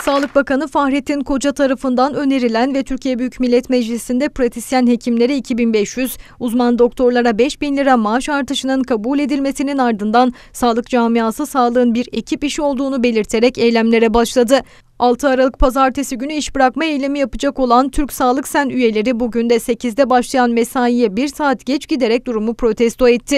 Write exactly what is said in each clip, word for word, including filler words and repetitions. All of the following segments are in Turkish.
Sağlık Bakanı Fahrettin Koca tarafından önerilen ve Türkiye Büyük Millet Meclisi'nde pratisyen hekimlere iki bin beş yüz, uzman doktorlara beş bin lira maaş artışının kabul edilmesinin ardından sağlık camiası sağlığın bir ekip işi olduğunu belirterek eylemlere başladı. altı Aralık Pazartesi günü iş bırakma eylemi yapacak olan Türk Sağlık Sen üyeleri bugün de sekizde başlayan mesaiye bir saat geç giderek durumu protesto etti.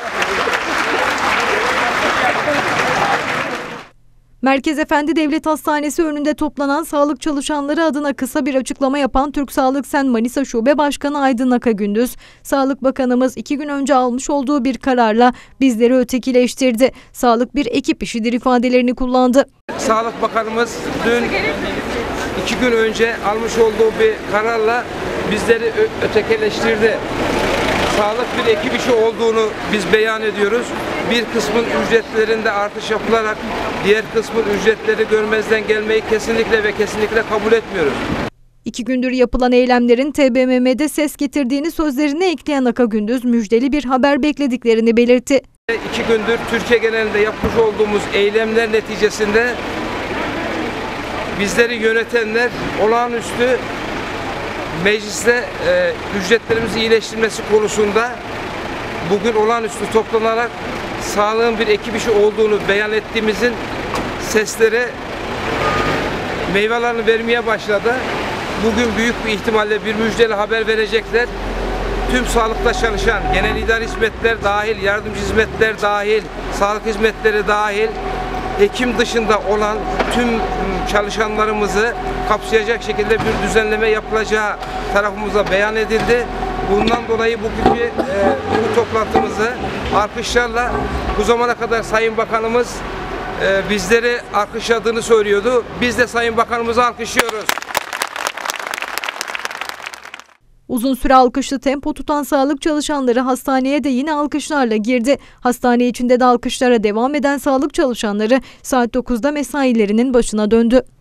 Merkez Efendi Devlet Hastanesi önünde toplanan sağlık çalışanları adına kısa bir açıklama yapan Türk Sağlık Sen Manisa Şube Başkanı Aydın Akagündüz, Sağlık Bakanımız iki gün önce almış olduğu bir kararla bizleri ötekileştirdi. Sağlık bir ekip işidir ifadelerini kullandı. Sağlık Bakanımız dün iki gün önce almış olduğu bir kararla bizleri ötekileştirdi. Sağlık bir ekip işi olduğunu biz beyan ediyoruz. Bir kısmın ücretlerinde artış yapılarak diğer kısmın ücretleri görmezden gelmeyi kesinlikle ve kesinlikle kabul etmiyoruz. İki gündür yapılan eylemlerin T B M M'de ses getirdiğini sözlerine ekleyen Akagündüz müjdeli bir haber beklediklerini belirtti. İki gündür Türkiye genelinde yapmış olduğumuz eylemler neticesinde bizleri yönetenler olağanüstü mecliste e, ücretlerimizi iyileştirmesi konusunda bugün olağanüstü toplanarak sağlığın bir ekip işi olduğunu beyan ettiğimizin sesleri meyvelerini vermeye başladı. Bugün büyük bir ihtimalle bir müjdeli haber verecekler. Tüm sağlıkta çalışan genel idari hizmetler dahil, yardımcı hizmetler dahil, sağlık hizmetleri dahil, hekim dışında olan tüm çalışanlarımızı kapsayacak şekilde bir düzenleme yapılacağı tarafımıza beyan edildi. Bundan dolayı bugünkü e, bu toplantımızı alkışlarla, bu zamana kadar Sayın Bakanımız e, bizleri alkışladığını söylüyordu. Biz de Sayın Bakanımızı alkışlıyoruz. Uzun süre alkışlı tempo tutan sağlık çalışanları hastaneye de yine alkışlarla girdi. Hastane içinde de alkışlara devam eden sağlık çalışanları saat dokuzda mesailerinin başına döndü.